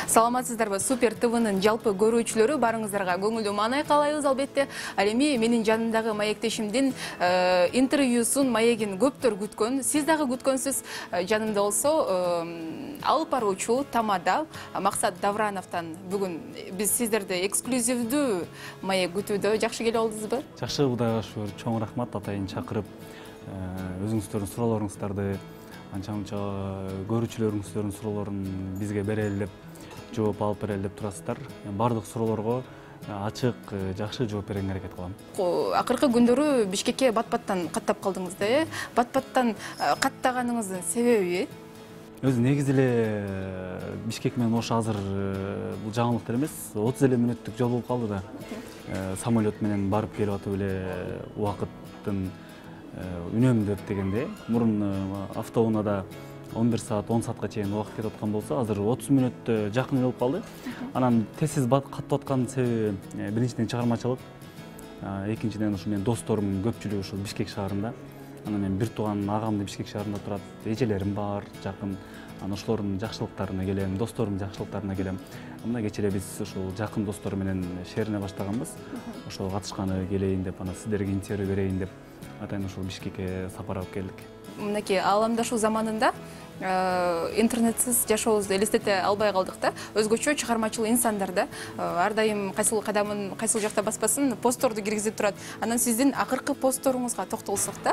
Саламатсыздарбы, Супер ТВнын жалпы көрүүчүлөрү, барыңыздарга көңүлдүү маанай каалайбыз албетте. Ал эми менин жанымдагы маектешимдин интервьюсун, маегин көптөр күткөн, сиз дагы күткөнсүз. Жанымда болсо алып баруучу Тамада Максат Даврановдон бүгүн биз сиздерди эксклюзивдүү маек күтүүдө. Жакшы келип алдыңызбы? Жакшы, Кудайга шүгүр. Чоң рахмат атайын чакырып, өзүңүздөрдүн суроолоруңуздарды, анча-мынча көрүүчүлөрүңүздөрдүн суроолорун бизге берели деп, жооп алып берели деп турасыздар. Бардык суроолорго ачык, жакшы жооп берүүгө аракет кылам. Акыркы күндөрү Бишкекке бат-баттан каттап калдыңыз да, Бат-баттан каттаганыңыздын себеби? Өзү негизи эле Бишкек менен Ош азыр бул жаңылыктар эмес, 30 эле мүнөттүк жол болуп калды да. Самолет менен барып келип атып эле убакыттын үнөмдөп дегенде, мурун автоунаада 11 саат, 10 саатка чейин убакыт кетип аткан болсо, азыр 30 мүнөттө жакын болуп калды. Анан тезсиз каттап аткан себеби биринчиден чыгармачылык, экинчиден ушу менин досторум көпчүлүгү ушул Бишкек шаарында. Анан мен бир тууган агам да Бишкек шаарында турат, эжелерим бар, жакын. Анан ошолордун жакшылыктарына келем, досторумдун жакшылыктарына келем. Мына кечээ эле биз ушул жакын достор менен шерине баштаганбыз. Ошол катышканы келейин деп, анан сиздерге интервью берейин деп, атайын ушул Бишкекке сапар алып келдик. Мынакей ааламдашуу заманында интернетсиз жашообузду элестете албай калдык да. Өзгөчө чыгармачыл инсандар да ар дайым кайсыл кадамын кайсыл жакта баспасын постторду киргизип турат. Анан сиздин акыркы постторуңузга токтолсок да,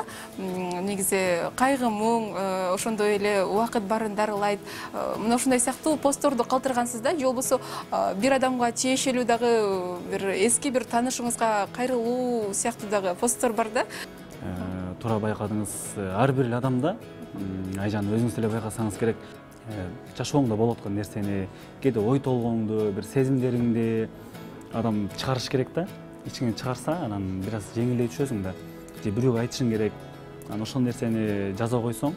негизи кайгы муң, ошондой эле убакыт барын дарылайт. Мына ушундай сыяктуу постторду калтыргансыз да, же болбосо бир адамга тиешелүү дагы бир эски бир таанышыңызга кайрылуу сыяктуу дагы посттор бар да. Туура байкадыңыз, ар бир адамда, айжан өзүңүз эле байкасаңыз керек, жашооңдо болуп аткан нерсени, кээде ой толгооңду, бир сезимдериңди адам чыгарыш керек да. Ичиңен чыгарса, анан бир аз жеңилдей түшөсүң да. Же бирөөгө айтышың керек. Анан ошол нерсени жаза койсоң,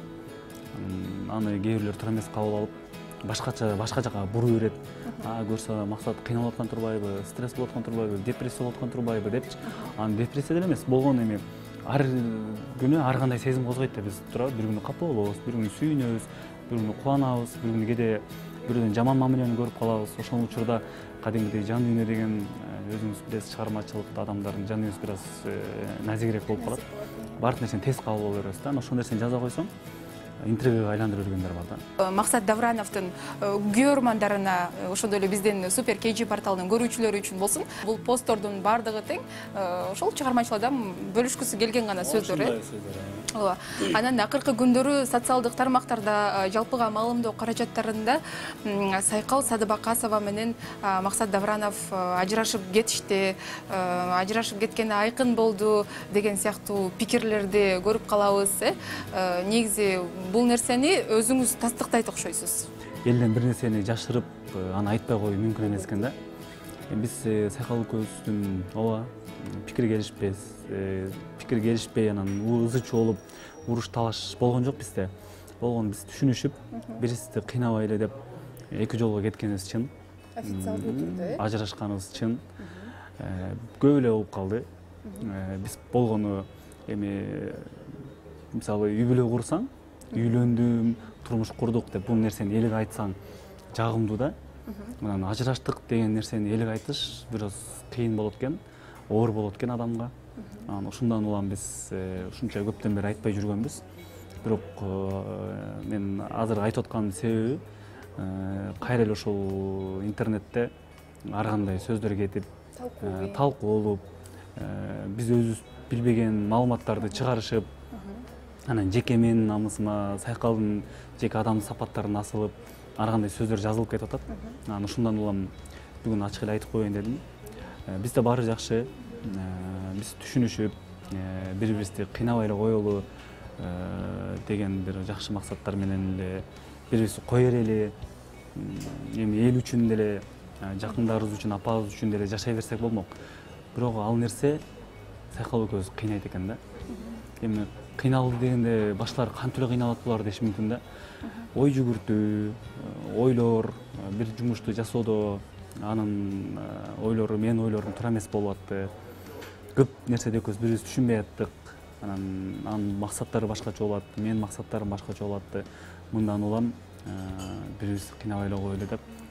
аны кээ бирлер туура эмес кабыл алып, башка жака буруп берет. Көрсө Максат кыйналып аткан турбайбы, стресс болуп аткан турбайбы, депрессия болуп аткан турбайбы депчи. Анан депрессия деле эмес, болгону эми ар күнү ар кандай сезим козгойт да, биз туура бир күнү капа болобуз, бир күнү сүйүнөбүз, бир күнү кубанабыз, бир күнү кээде бирөөдөн жаман мамилени көрүп калабыз. Ошол учурда кадимгидей жан дүйнө деген өзүңүз билесиз, чыгармачылыкта адамдардын жан дүйнөсү бир аз назигирээк болуп калат. Баардык нерсени тез кабыл алып беребиз да. Ошол нерсени жаза койсоң, интервьюга айландырып жүргөндөр бар да. Максат Даврановдун көрөрмандарына, ошондой эле биздин Супер KG порталынын көрүүчүлөрү үчүн болсун, бул посттордун бардыгы тең ошол чыгармачыл адам бөлүшкүсү келген гана сөздөр. Ооба. Анан акыркы күндөрү социалдык тармактарда жалпыга маалымдоо каражаттарында Сайкал Садыбакасова менен Максат Давранов ажырашып кетишти, ажырашып кеткени айкын болду деген сыяктуу пикирлерди көрүп калабыз. Негизи бул нерсени өзүңүз тастыктайт окшойсуз. Элден бир нерсени жашырып, аны айтпай коюу мүмкүн эмес экен да. Биз Сайкал экөөбүздүн ооба пикир келишпей, анан ызы чуу болуп, уруш талаш болгон жок бизде. Болгон биз түшүнүшүп, бирибизди кыйнабайлы деп эки жолго кеткенибиз чын. Официалдуу түрдө, ажырашканыбыз чын. Көп эле болуп калды. Биз болгону эми мисалы үй бүлө курсаң, үйлөндүм, турмуш курдук деп бул нерсени элге айтсаң жагымдуу да. Анан ажыраштык деген нерсени элге айтыш бир аз кыйын болот экен, оор болот экен адамга. Анан ушундан улам биз ушунча көптөн бери айтпай жүргөнбүз. Бирок мен азыр айтып аткан себеби кайра эле ушул интернетте ар кандай сөздөр кетип, талкуу болуп, биз өзүбүз билбеген маалыматтарды чыгарышып, анан жеке менин намысыма, Сайкалдын жеке адамдын сапаттарын асылып, ар кандай сөздөр жазылып кетип атат. Анан ушундан улам бүгүн ачык эле айтып коеюн дедим. Бизде баары жакшы, биз түшүнүшүп, бири-бирибизди кыйнабай эле коелу деген бир жакшы максаттар менен эле бири-бирибизди кое берели, эми эл үчүн деле, жакындарыбыз үчүн, апабыз үчүн деле жашай берсек болмок. Бирок ал нерсе Сайкал экөөбүздү кыйнайт экен да. Эми кыйналды дегенде башкалар кантип эле кыйналат булар деши мүмкүн да. Ой жүгүртүү, ойлор, бир жумушту жасоодо анын ойлору, менин ойлорум туура эмес болуп атты. Көп нерседе экөөбүз бири-бирибизди түшүнбөй аттык. Анын максаттары башкача болуп атты, менин максаттарым башкача болуп атты. Мындан улам бири-бирибизди кыйнабай эле коелу деп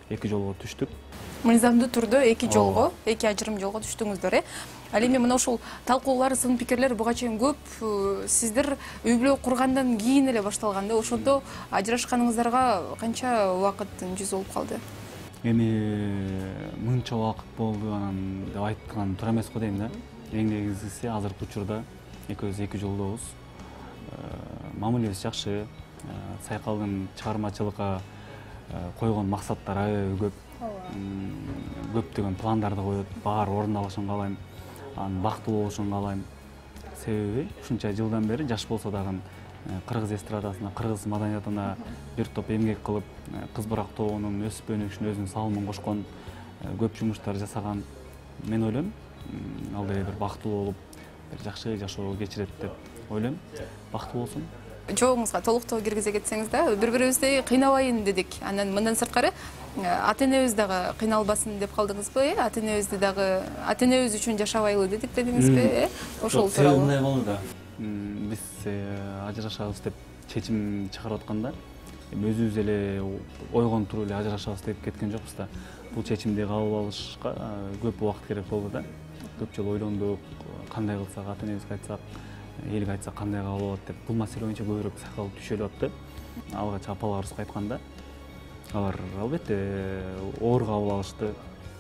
эки жолго түштүк. Мыйзамдуу түрдө эки жолго, эки ажырым жолго түштүңүздөр, Ал эми мына ушул талкуулар, сын пикирлер буга чейин көп. Сиздер үй бүлө кургандан кийин эле башталган да. Ошондо ажырашканыңыздарга канча убакыт жүз болуп калды? Эми мынча убакыт болду анан деп айткан туура эмес го дейм да. Эң негизгиси азыркы учурда экөөбүз эки жолдобуз. Мамилебиз жакшы. Сайкалдын чыгармачылыкка койгон максаттары аябай көп. Көптөгөн пландарды коет, баары орундалышын каалайм. Анын бактылуу болушун каалайм. Себеби ушунча жылдан бери жаш болсо дагы кыргыз эстрадасына, кыргыз маданиятына бир топ эмгек кылып, кыз барак тобунун өсүп өнүгүшүнө өзүнүн салымын кошкон, көп жумуштар жасаган. Мен ойлойм, ал деле бир бактылуу болуп, бир жакшы жашоо кечирет деп ойлойм. Бактылуу болсун. Жоогуңузга толуктоо киргизе кетсеңиз да, бири-бирибизди кыйнабайын дедик. Анан мындан сырткары ата-энебиз дагы кыйналбасын деп калдыңызбы? Ата-энебиз үчүн жашабайлы дедиңизби? Ошол тууралуу. Мындай болду да. Биз ажырашабыз деп чечим чыгарып атканда, өзүбүз эле ойгонуп туруп эле ажырашабыз деп кеткен жокпуз да. Бул чечимди кабыл алышка көп убакыт керек болду да. Көп жолу ойлондук, кандай кылсак, ата-энебизге айтсак, элге айтсак кандай кабыл алат деп. Бул маселе боюнча көбүрөөк сайкалып түшөлүп атты. Алгач апаларыбызга айтканда, алар албетте оор кабыл алышты,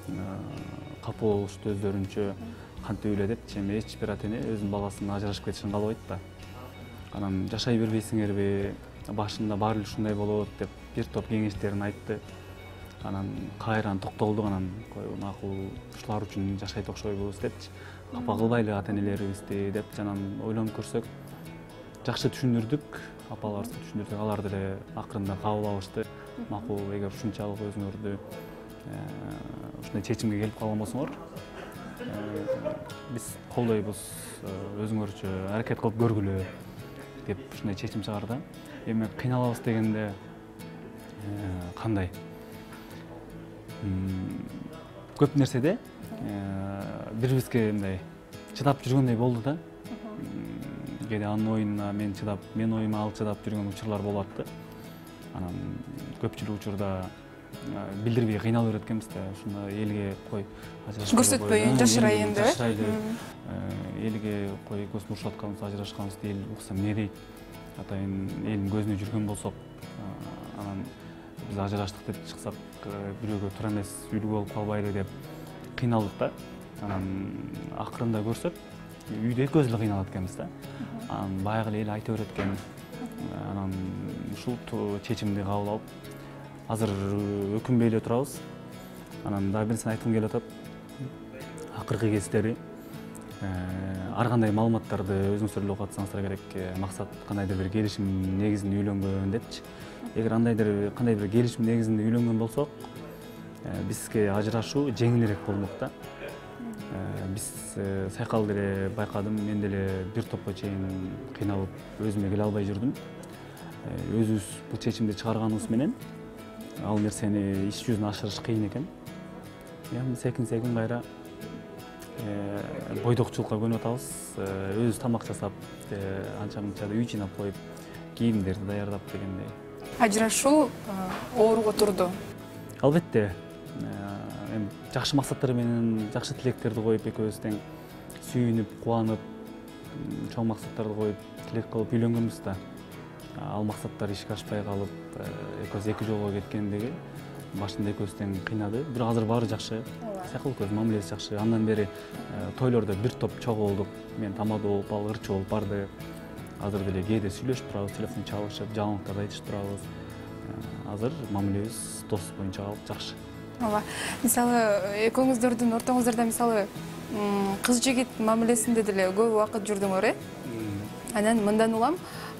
капа болушту өздөрүнчө. Кантип эле деп, эми эч бир ата-эне өзүнүн баласынын ажырашып кетишин каалабайт да. Анан жашай бербейсиңерби, башында баары эле ушундай болот деп бир топ кеңештерин айтты. Анан кайрадан токтолдук, анан макул ушулар үчүн жашайт окшойбуз депчи. Капа кылбайлы ата-энелерибизди деп жанан ойлонуп көрсөк, жакшы түшүндүрдүк, апаларыбызга түшүндүрдүк, алар деле акырында кабыл алышты. Макул, эгер ушунчалык өзүңөрдү ушундай чечимге келип калган болсоңор, биз колдойбуз, өзүңөрчө аракет кылып көргүлө деп ушундай чечим чыгарды. Эми кыйналабыз дегенде кандай? Көп нерседе бири-бирибизге мындай чыдап жүргөндөй болду да. Кээде анын оюна мен чыдап, мен оюма ал чыдап жүргөн учурлар болуп атты. Анан көпчүлүк учурда билдирбей кыйналып берет да. Ушуна элге кой ажырашкан көрсөтпөйүн, жашырайын деп. Жашырайлы. Элге кой экөөбүз урушуп атканбыз, ажырашканбыз эл укса эмне дейт? Атайын элдин көзүнө жүргөн болсок, анан биз ажыраштык деп чыксак, бирөөгө туура эмес үйлүү болуп калбайлы деп кыйналдык да. Анан акырында көрсөк, үйдө экөөбүз эле кыйналат экенбиз да. Анан баягы эле эл айта берет экен. Анан ушул чечимди кабыл алып, азыр өкүнбөй эле турабыз. Анан дагы бир нерсени айткым келип атат. Акыркы кездери ар кандай маалыматтарды өзүңүздөр эле окуп атсаңыздар керек. Максат кандайдыр бир келишим негизинде үйлөнгөн депчи. Эгер кандай бир келишим негизинде үйлөнгөн болсок, бизге ажырашуу жеңилирээк болмок да. Биз сайкалды эле байкадым, мен деле бир топко чейин кыйналып, өзүмө келе албай жүрдүм. Өзүбүз бул чечимди чыгарганыбыз менен ал нерсени иш жүзүнө ашырыш кыйын экен. Эми секин кайра бойдокчулукка көнүп атабыз. Өзүбүз тамак жасап, анча-мынча үй жыйнап коюп, кийимдерди даярдап дегендей. Ажырашуу ооруго турду. Албетте, эми жакшы максаттар менен жакшы тилектерди коюп, экөөбүз тең сүйүнүп, кубанып, чоң максаттарды коюп, тилек кылып үйлөнгөнбүз да. Ал максаттар ишке ашпай калып, экөөбүз эки жолго кеткендеги башында экөөбүз тең кыйнады. Бирок азыр баары жакшы. Сайкал көз мамилебиз жакшы. Андан бери тойлордо бир топ чогулдук. Мен тамада болуп, ал ырчы болуп барды. Азыр деле кээде сүйлөшүп турабыз, телефон чалышып, жаңылыктарды айтышып турабыз. Азыр мамилебиз дос боюнча калып жакшы. Ооба. Мисалы, экөөңүздөрдүн ортоңуздарда мисалы кыз жигит мамилесинде деле көп убакыт жүрдүңөр, Анан мындан улам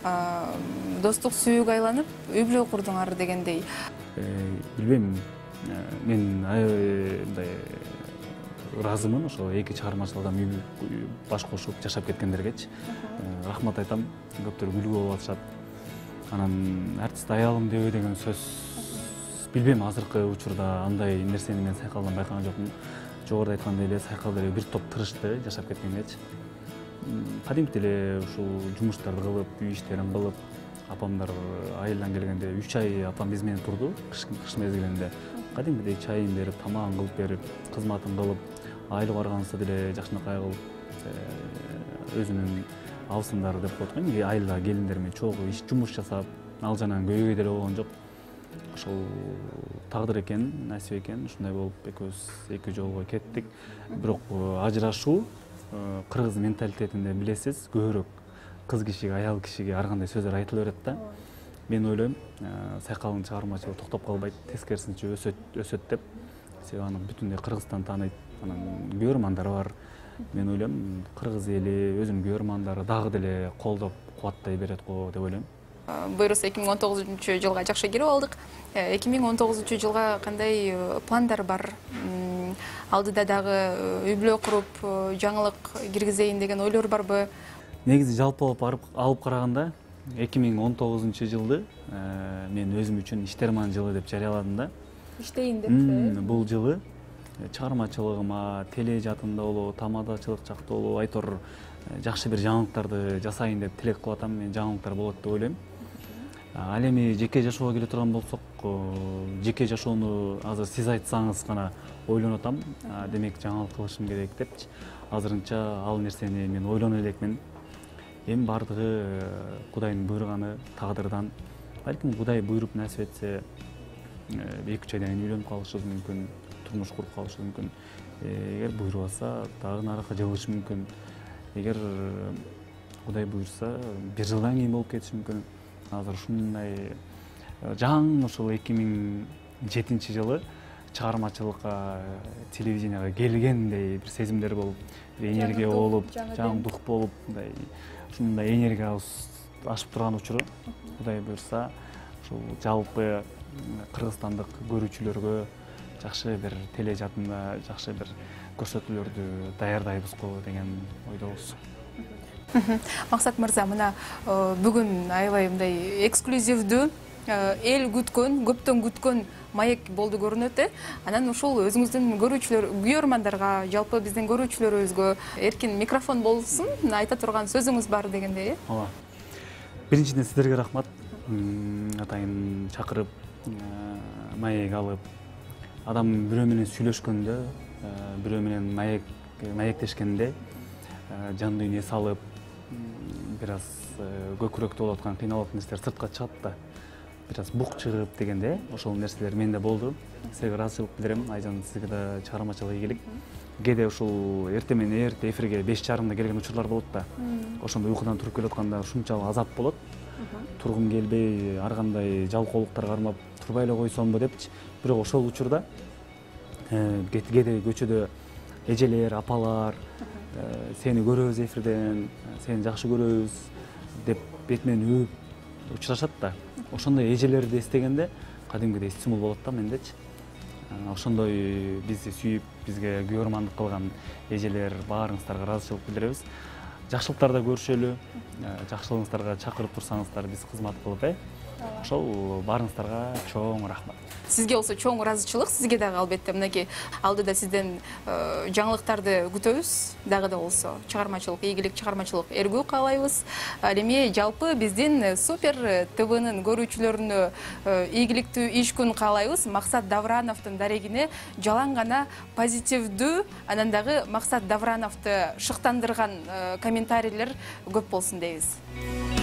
достук сүйүүгө айланып, үй бүлө курдуңар дегендей. Билбейм, мен мындай ыраазымын ошо эки чыгармачыл адам баш кошуп жашап кеткендергечи. Рахмат айтам, көптөр күлгү болуп атышат. Анан артист аялым дебей деген сөз, билбейм, азыркы учурда андай нерсени мен сайкалдан байкаган жокмун. Жогоруда айткандай эле сайкалда бир топ тырышты жашап кеткенгечи. Кадимки эле ушул жумуштарды кылып, үй иштерин кылып, апамдар айылдан келгенде 3 ай апам биз менен турду, кыш мезгилинде. Кадимгидей чайын берип, тамагын кылып берип, кызматын кылып, айыл барганса деле жакшынакай кылып, өзүнүн абысындары деп коет го, айылда келиндер менен чогуу иш жумуш жасап, ал жанагы көйгөй деле болгон жок. Ошол тагдыр экен, насип экен, ушундай болуп экөөбүз эки жолго кеттик. Бирок ажырашуу кыргыз менталитетинде билесиз, көбүрөөк кыз кишиге, аял кишиге ар кандай сөздөр айтыла берет да. Мен ойлойм, Сайкалдын чыгармачылыгы токтоп калбайт, тескерисинче өсөт деп. Себеби аны бүтүндөй Кыргызстан тааныйт, анан көрөрмандары бар. Мен ойлойм, кыргыз эли өзүнүн көрөрмандары дагы деле колдоп, кубаттай берет го деп ойлойм. Буюрса 2019-жылга жакшы кирип алдык. 2019-жылга кандай пландар бар? Алдыда дагы үй-бүлө куруп, жаңылык киргизейин деген ойлор барбы? Негизи жалпылап алып караганда 2019-жылды мен өзүм үчүн иштерман жылы деп жарыяладым да. Иштейин деп. Бул жылы чыгармачылыгыма, тележатында болобу, тамадачылык жакта болобу, айтор жакшы бир жаңылыктарды жасайын деп тилек кылып атам. Мен жаңылыктар болот деп ойлойм. Ал эми жеке жашоого келе турган болсок, жеке жашоону азыр сиз айтсаңыз гана ойлонуп атам. Демек жаңылык кылышым керек депчи. Азырынча ал нерсени мен ойлоно элекмин. Эми бардыгы Кудайдын буйруганы, тагдырдан. Балким Кудай буйруп насип этсе, 2-3 айдан кийин үйлөнүп калышыбыз мүмкүн, турмуш куруп калышыбыз мүмкүн. Эгер буйрубаса, дагы наракка жылышы мүмкүн. Эгер Кудай буйрса, 1 жылдан кийин болуп кетиши мүмкүн. Азыр ушундай жаңы ушул 2007-жылы чыгармачылыкка, телевиденияга келгендей бир сезимдер болуп, энергия болуп, жаңы дух болуп, мындай ушундай энергиябыз ашып турган учуру, Кудай буйрса, ушул жалпы кыргызстандык көрүүчүлөргө жакшы бир тележатында жакшы бир көрсөтүүлөрдү даярдайбыз го деген ойдобуз. Максат мырза, мына бүгүн аябай мындай эксклюзивдүү, эл күткөн, көптөн күткөн маек болду көрүнөт. Анан ушул өзүңүздүн көрүүчүлөр, жалпы биздин көрүүчүлөрүбүзгө эркин микрофон болсун, айта турган сөзүңүз бар дегендей. Ооба. Биринчиден сиздерге рахмат. Атайын чакырып, маек алып, адам бирөө менен сүйлөшкөндө, бирөө менен маектешкенде жан дүйнө салып, бир аз көкүрөктө болуп аткан кыйналып нерселер сыртка чыгат да. Бир аз бук чыгып дегенде, ошол нерселер менде болду. Сизге ыраазычылык билдирем. Айжан, сизге да чыгармачылык ийгилик. Кээде ушул эрте эфирге 5:30 келген учурлар болот да. Ошондо уйкудан туруп келип атканда ушунчалык азап болот. Тургум келбей, ар кандай жалкоолуктарга кармап турбай эле койсомбу депчи. Бирок ошол учурда кээде көчөдө эжелер, апалар сени көрөбүз эфирден, сени жакшы көрөбүз деп бетимен өөп учурашат да. Ошондой эжелерди эстегенде кадимгидей стимул болот да мендечи. Ошондой бизди сүйүп, бизге көрөрмандык кылган эжелер баарыңыздарга ыраазычылык билдиребиз. Жакшылыктарды көрүшөлү, жакшылыгыңыздарга чакырып турсаңыздар биз кызмат кылып, ошол баарыңыздарга чоң рахмат. Сизге болсо чоң ыраазычылык, сизге дагы албетте мынакей алдыда сизден жаңылыктарды күтөбүз. Дагы да болсо чыгармачылык ийгилик, чыгармачылык эргүү каалайбыз. Ал эми жалпы биздин Супер ТВнын көрүүчүлөрүнө ийгиликтүү иш күн каалайбыз. Максат Даврановдун дарегине жалаң гана позитивдүү, анан дагы Максат Даврановду шыктандырган комментарийлер көп болсун дейбиз.